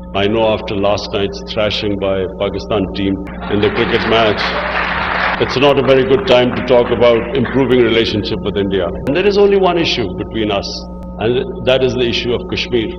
I know after last night's thrashing by Pakistan team in the cricket match, it's not a very good time to talk about improving relationship with India. And there is only one issue between us, and that is the issue of Kashmir.